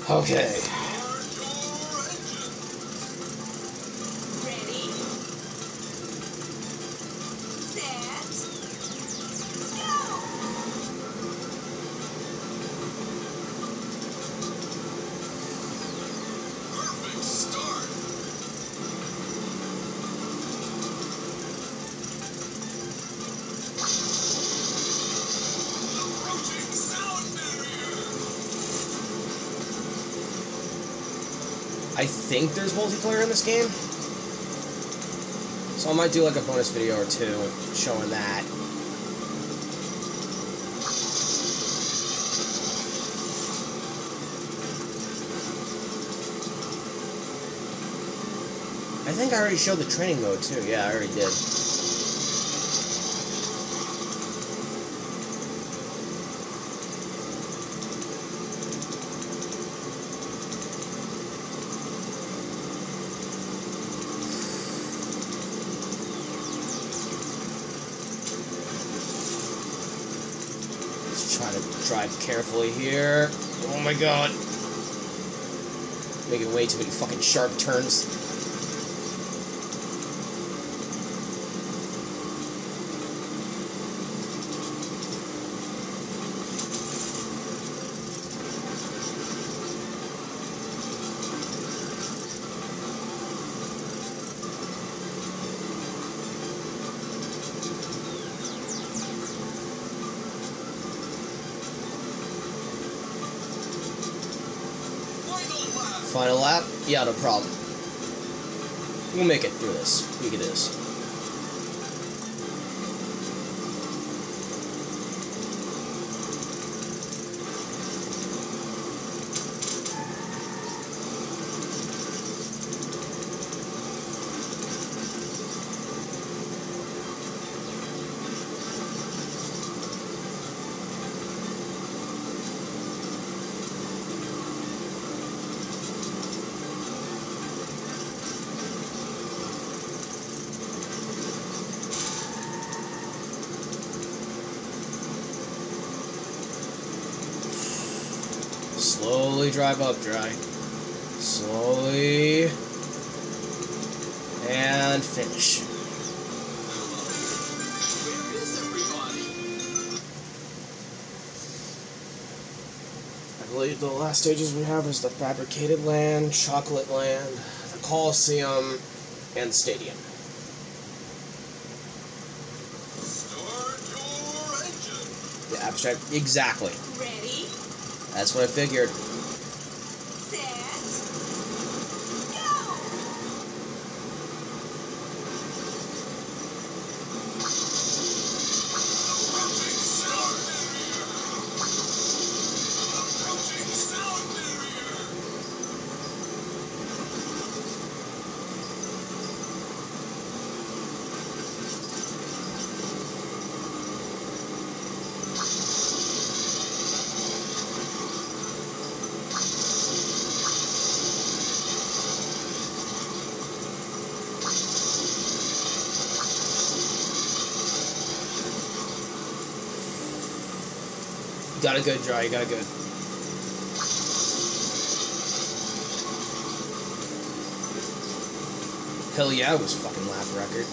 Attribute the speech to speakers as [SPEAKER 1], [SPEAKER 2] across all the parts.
[SPEAKER 1] Okay.
[SPEAKER 2] Ready, set, go!
[SPEAKER 3] Perfect start. Approaching sound barrier.
[SPEAKER 1] I think there's multiplayer in this game, so I might do like a bonus video or two showing that. I think I already showed the training mode too. Yeah, I already did. Try to drive carefully here. Oh my god. Making way too many fucking sharp turns. Final lap? Yeah, no problem. We'll make it through this. We can do this. Slowly drive up, Dry. Slowly. And finish.
[SPEAKER 3] Where is everybody?
[SPEAKER 1] I believe the last stages we have is the Fabricated Land, Chocolate Land, the Coliseum, and the Stadium.
[SPEAKER 3] Start your engine.
[SPEAKER 1] The abstract, exactly.
[SPEAKER 2] Ready,
[SPEAKER 1] That's what I figured.
[SPEAKER 2] set, go!
[SPEAKER 3] Approaching sound barrier. Approaching sound barrier.
[SPEAKER 1] Got a good Dry, you got a good. Hell yeah, it was fucking lap record.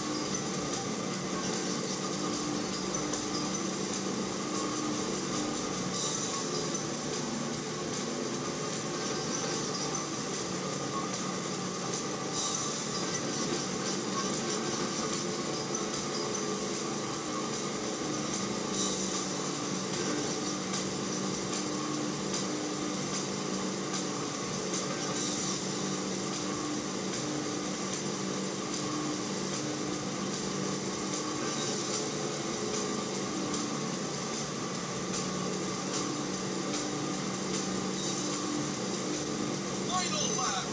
[SPEAKER 3] Final lap.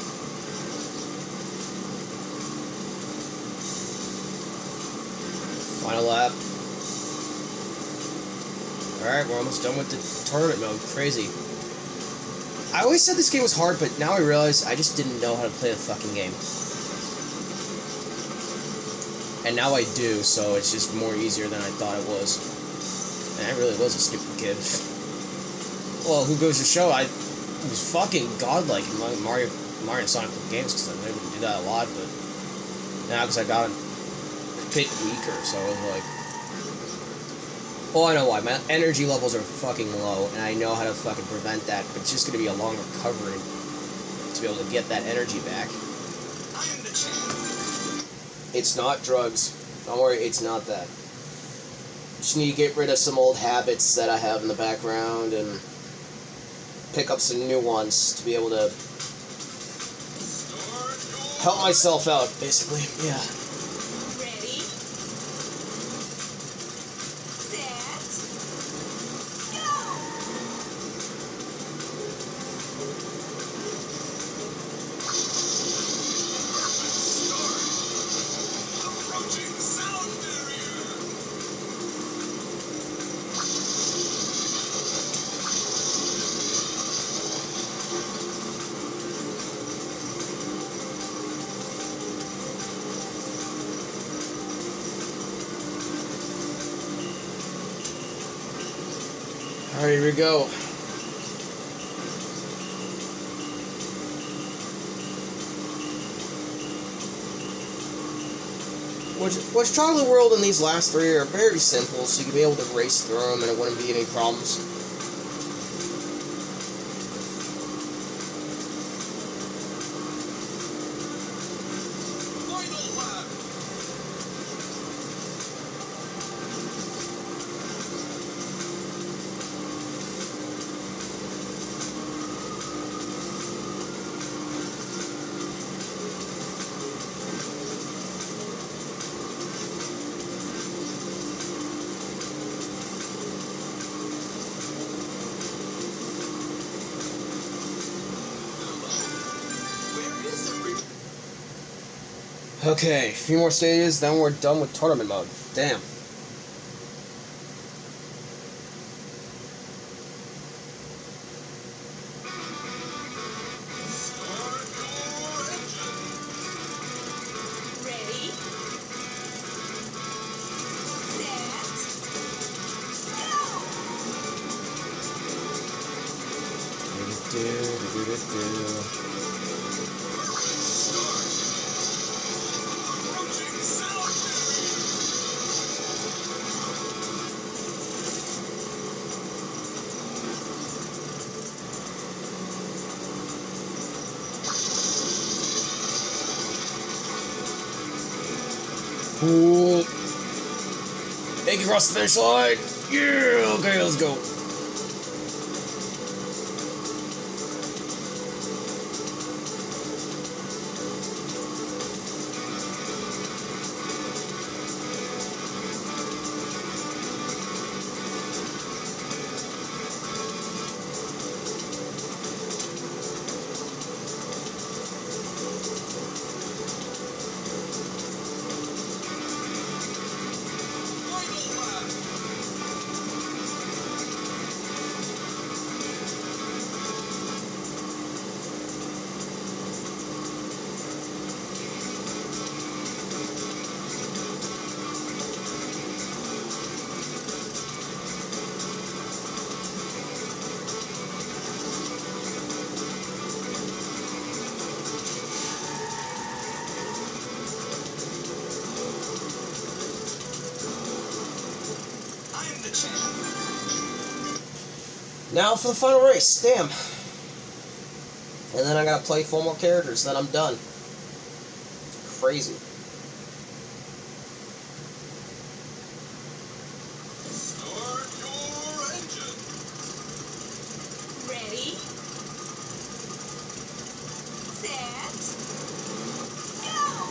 [SPEAKER 1] Final lap. Alright, we're almost done with the tournament mode. Crazy. I always said this game was hard, but now I realize I just didn't know how to play the fucking game. And now I do, so it's just more easier than I thought it was. And I really was a stupid kid. Well, who goes to show? It was fucking godlike in Mario and Sonic games because I'm able to do that a lot, but now because I got a bit weaker, so I was like, well, I know why. My energy levels are fucking low, and I know how to fucking prevent that, but it's just going to be a long recovery to be able to get that energy back.
[SPEAKER 3] I am the champ.
[SPEAKER 1] It's not drugs. Don't worry, it's not that. Just need to get rid of some old habits that I have in the background and pick up some new ones to be able to help myself out, basically. Yeah.
[SPEAKER 2] Ready? Set. Go!
[SPEAKER 3] Approaching sound barrier.
[SPEAKER 1] Alright, here we go. Which Chocolate World and these last three are very simple, so you can be able to race through them and it wouldn't be any problems.
[SPEAKER 3] Final lap. Where is everyone?
[SPEAKER 1] Okay, a few more stages, then we're done with tournament mode. Damn.
[SPEAKER 3] Start your engine.
[SPEAKER 2] Ready? Set.
[SPEAKER 3] Perfect start. Approaching sound barrier.
[SPEAKER 1] Cool. Make it across the finish line. Yeah, okay, let's go.
[SPEAKER 3] Final lap. I am the champ.
[SPEAKER 1] Now for the final race. Damn. And then I gotta play 4 more characters, then I'm done. Crazy.
[SPEAKER 3] Start your engine.
[SPEAKER 2] Ready? Set. Go!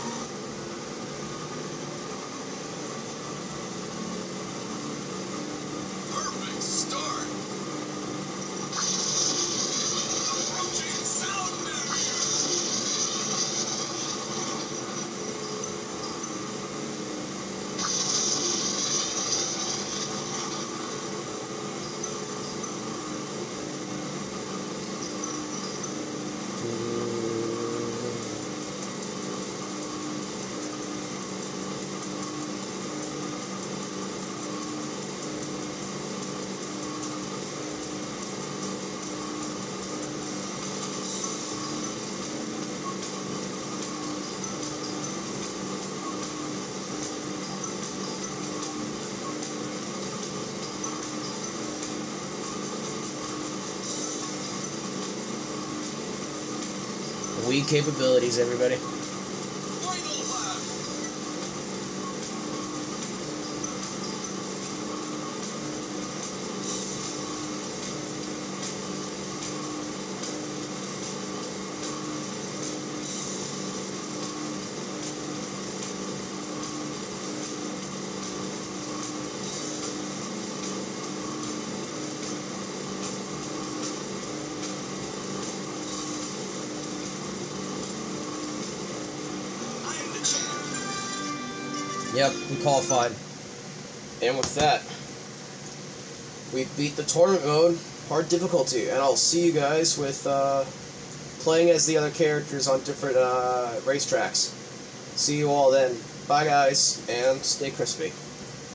[SPEAKER 3] Perfect start. Approaching sound barrier.
[SPEAKER 1] Wii capabilities, everybody.
[SPEAKER 3] Final lap. I'm the champ.
[SPEAKER 1] Yep, we qualified. And with that, we beat the tournament mode, hard difficulty, and I'll see you guys with playing as the other characters on different racetracks. See you all then. Bye guys, and stay crispy.